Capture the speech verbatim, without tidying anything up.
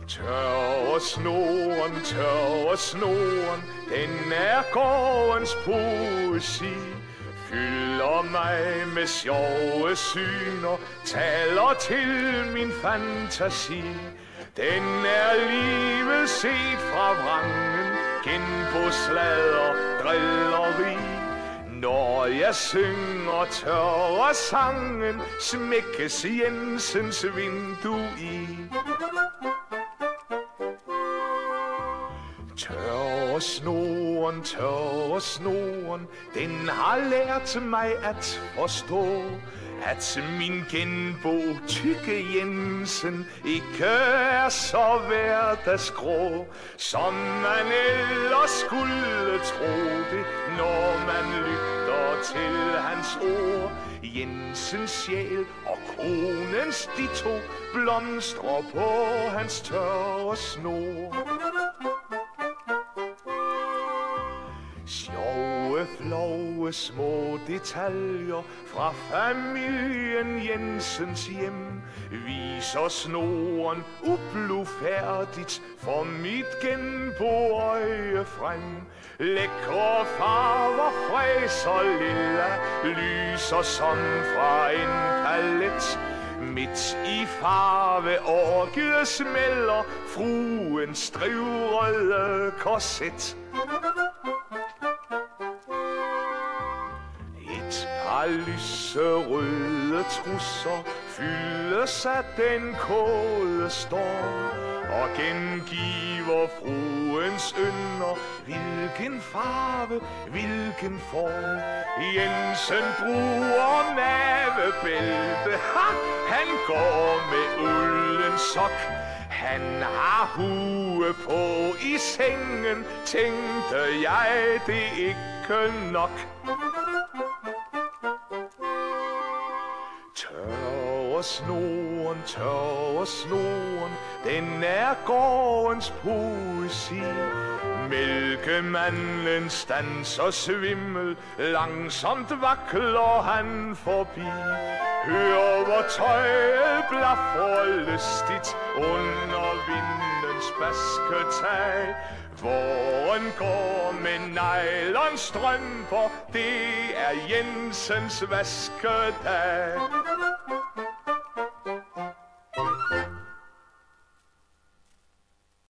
Tørre snoren, tørre snoren, den er gårdens poesi. Fylder mig med sjove syner, taler til min fantasi. Den er livet set fra vrangen, genbosladder, drilleri. Når jeg synger tørre sangen, smækkes Jensens vindue i. Tørre snoren, tørre snoren, den har lært mig at forstå, at min genbo Tykke Jensen ikke er så hverdagsgrå, som man ellers skulle tro det, når man lytter til hans ord. Jensens sjæl og konens, de to, blomstrer på hans tørre snor. Sjove, flove, små detaljer fra familien Jensens hjem viser snoren ublufærdigt for mit genboøje frem. Lækre farver, fræser lilla, lyser som fra en palet. Midt i farveorgiet smelter fruens strivrøde korset. Et par lyserøde trusser fyldes af den kolde storm og gengiver fruens ynder, hvilken farve, hvilken form. Jensen bruger navebælte, ha! Han går med ulden sok. Han har hue på i sengen, tænkte jeg det ikke nok. Tørre snoren, tørre snoren, den er gårdens poesi. Mælkemanden standser svimmel, langsomt vakler han forbi. Hør hvor tøjet blaffer lystigt under vindens basketag. Våren går med nylonstrømper, det er Jensens vaskedag.